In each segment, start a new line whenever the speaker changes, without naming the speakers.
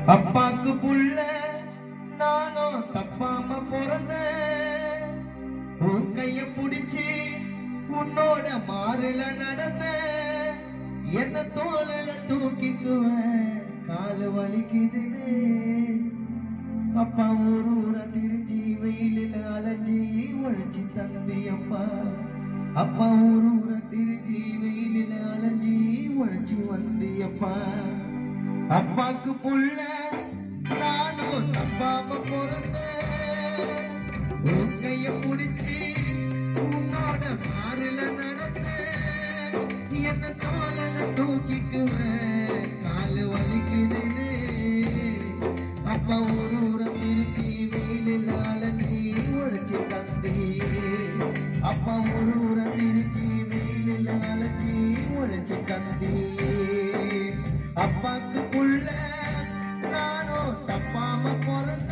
அப்பாக்கு புள்ள நானும் தப்பாம பிறந்த உன் கைய புடிச்சு உன்னோட மாறுல நடந்த என்ன தோளில தூக்கிக்குவேன் காலு வலிக்குதுன்னு அப்பா ஒரு ஊர திரிஞ்சி வெயிலில அலைஞ்சி உழைச்சி தந்தி அப்பா அப்பா ஒரு ஊர திரிஞ்சி வெயிலில அலைஞ்சி உழைச்சி வந்தி அப்பா அப்பாக்கு புள்ள நானும் தப்பாம பிறந்த உன் கைய புடிச்சு உன்னோட மாறுல நடந்த என்ன தோளில தூக்கிக்குவேன் காலு வலிக்குதுன்னு அப்பா ஒரு ஊர திருச்சி வெயிலில் அலைஞ்சி உழைச்சி தந்தி அப்பா ஒரு ஊர திருச்சி வெயிலில் அலைஞ்சி உழைச்சி தந்தி அப்பாக்கு புள்ள நானும் தப்பாம பிறந்த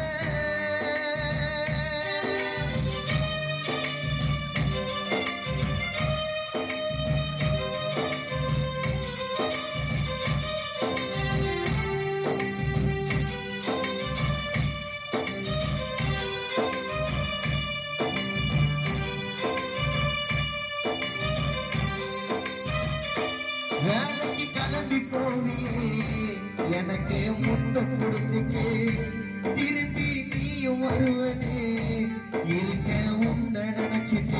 வேலைக்கு கிளம்பி போவியே எனக்கு முத்த கொடுத்துக்கே திருப்பி நீயும் வருவனே இருக்க உன்ன நினைச்சிட்டே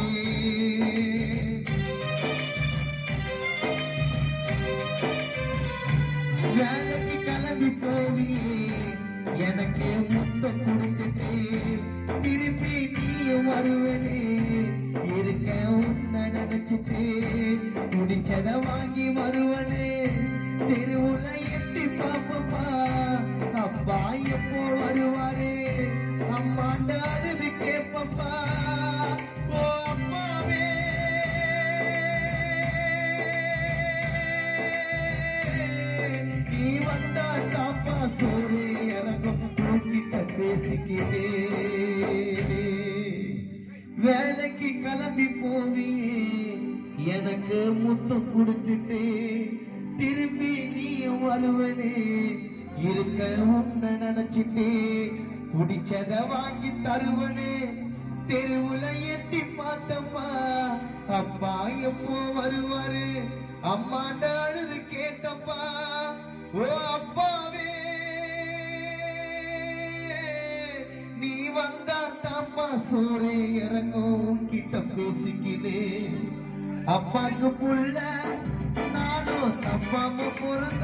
வேலைக்கு கிளம்பி போவியே எனக்கு முத்த கொடுத்துக்கே திருப்பி நீயும் வருவனே இருக்க உன்ன நினைச்சிட்டே குடிச்சத வாங்கி வருவனே தெருவுல எட்டி பாப்பப்பா அப்பா எப்போ வருவாரு அம்மாண்ட அழுது கேப்பப்பா ஓ அப்பாவே நீ வந்தா தாப்பா சோறு இறங்கும் தூக்கிட்ட பேசிக்கிட்டே வேலைக்கு கிளம்பி போவியே எனக்கு முத்தம் கொடுத்துட்டு திரும்பி நீயும் வருவனே இருக்க உன்ன நினைச்சிட்டு குடிச்சத வாங்கி தருவனே தெருவுல எட்டி பார்த்தம்மா அப்பா எப்போ வருவாரு அம்மாண்ட அழுது கேட்டப்பா ஓ அப்பாவே நீ வந்தா தாப்பா சோரே இறங்கும் கிட்ட பேசிக்கினே அப்பாக்கு புள்ள நானும் தப்பாம பிறந்த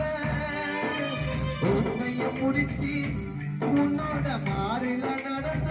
உண்மைய முடிச்சு உன்னோட மாறில நடந்த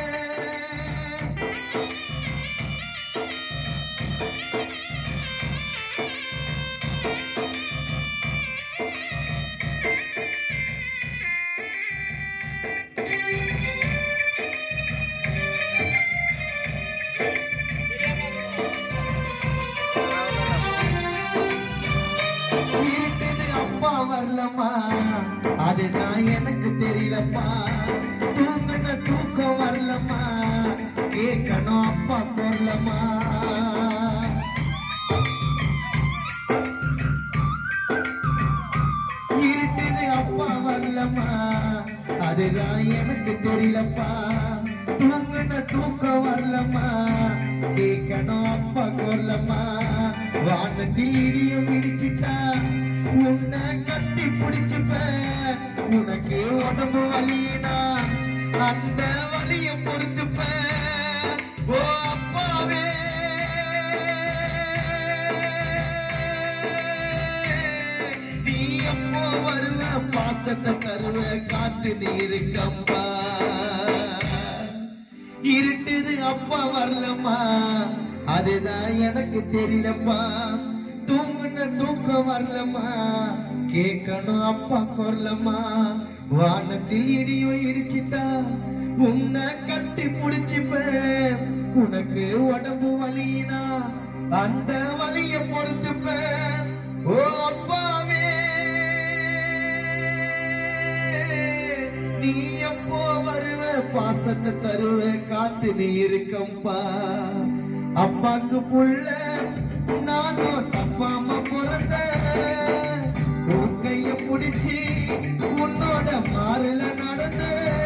வரலமா அதுதான் எனக்கு தெரியலப்பா தூங்கின தூக்கம் வரலமா கேட்கணும் அப்பா போடலமா இருட்டுது அப்பா வரலமா அதுதான் எனக்கு தெரியலப்பா தூங்கின தூக்கம் வரலமா கேட்கணும் அப்பா கொல்லமா வானத்தில் இடியும் இடிச்சுட்டா உன்னை கட்டி பிடிச்சுப்ப உனக்கு உடம்பு வலியினா அந்த வலிய பொறுத்துப்ப ஓ அப்பாவே நீ எப்போ வருவ பாசத்தை தருவ காத்து நீருக்கம்பா இருட்டுது அப்பா வரலமா அதுதான் எனக்கு தெரியலப்பா தூங்குன தூக்கம் வரலமா கேட்கணும் அப்பா கொரலமா வானத்தில் இடியும் இடிச்சுட்டா உன்னை கட்டி புடிச்சுப்ப உனக்கு உடம்பு வலியினா அந்த வலிய பொறுத்துப்ப ஓ அப்பாவே நீ எப்போ வருவ பாசத்தை தருவ காத்து நீ இருக்கம்பா அப்பாக்கு புள்ள நானும் தப்பாம பிறந்த உன் கைய புடிச்சு உன்னோட மா மாறுல நடந்த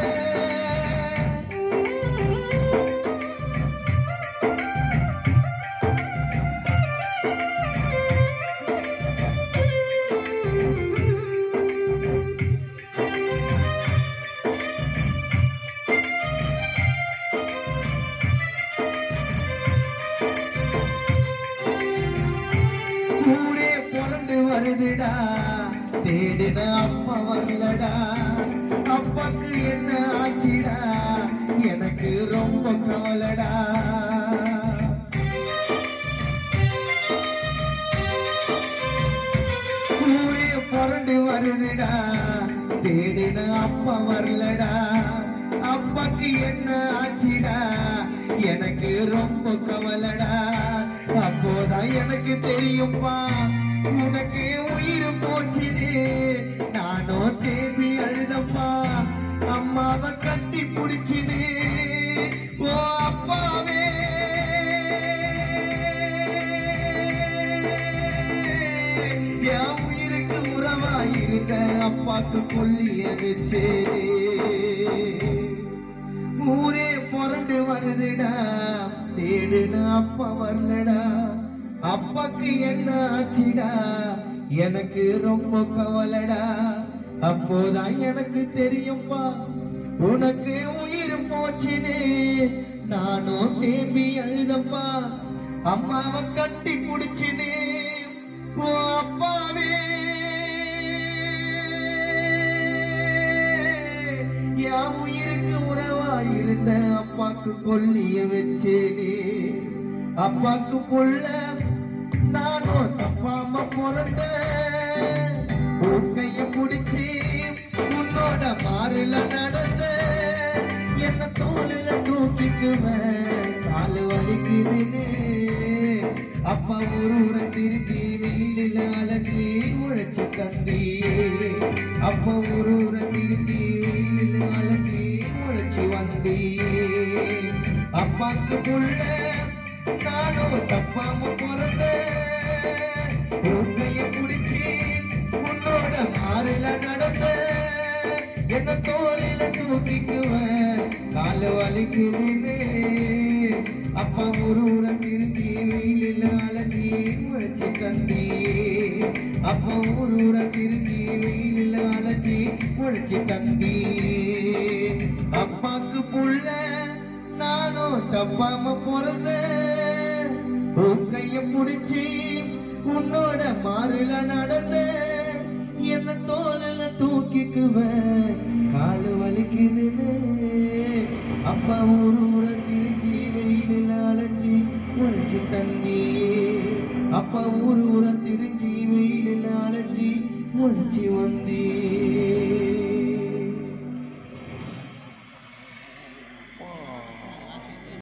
வருதுடா தேடின அப்பா வரலடா அப்பாக்கு என்ன ஆச்சுடா எனக்கு ரொம்ப கவலடா ஊரே புரண்டு வருதுடா தேடின அப்பா வரலடா அப்பாக்கு என்ன ஆச்சுடா எனக்கு ரொம்ப கவலடா அப்போதான் எனக்கு தெரியும்பா உனக்கு உயிர் போச்சுது நானோ தேவி அழுதப்பா அம்மாவை கட்டி பிடிச்சுது ஓ அப்பாவே என் உயிருக்கு உறவாயிருந்த அப்பாக்கு கொல்லிய வச்சே ஊரே புரண்டு வருதுடா தேடுன அப்பா வரலடா அப்பாக்கு என்ன ஆச்சுடா எனக்கு ரொம்ப கவலடா அப்போதான் எனக்கு தெரியும்பா உனக்கு உயிர் போச்சுன்னு நானும் தேம்பி அழுதப்பா அம்மாவை கட்டி பிடிச்சுன்னு ஓ அப்பாவே என் உயிருக்கு உறவாயிருந்த அப்பாக்கு கொல்லிய வச்சேனே அப்பாக்கு புள்ள நானும் தப்பாம பிறந்த உன் கைய பிடிச்சி உன்னோட மாறுல நடந்த என்ன தோளில தூக்கிக்குவேன் காலு வலிக்குதுன்னு அப்பா ஊர திரும்பி வெயிலில் அலஞ்சி உழைச்சி தந்தி அப்பா ஊர திரும்பி வெயிலில் அலஞ்சி உழைச்சி வந்தி அப்பாக்கு புள்ள நானும் தப்பாம பிறந்த உன் கைய பிடிச்சி உன்னோட மாறுல நடந்த என்ன தோளில தூக்கிக்குவேன் காலு வலிக்குதுன்னு அப்பா ஊர திரும்பி வெயிலில் அலஞ்சி உழைச்சி தந்தி அப்பா ஊர திரும்பி வெயிலில் அலஞ்சி உழைச்சி தந்தி அப்பாக்கு புள்ள நானும் தப்பாம பிறந்த உன் கைய பிடிச்சி உன்னோட மாறுல நடந்த என்ன தோளில தூக்கிக்குவேன் காலு வலிக்குதுன்னு அப்பா ஊர திரிஞ்சி வெயிலில் அலைஞ்சி உழைச்சி தந்தி அப்பா ஊர திரிஞ்சி வெயிலில் அலைஞ்சி உழைச்சி வந்தி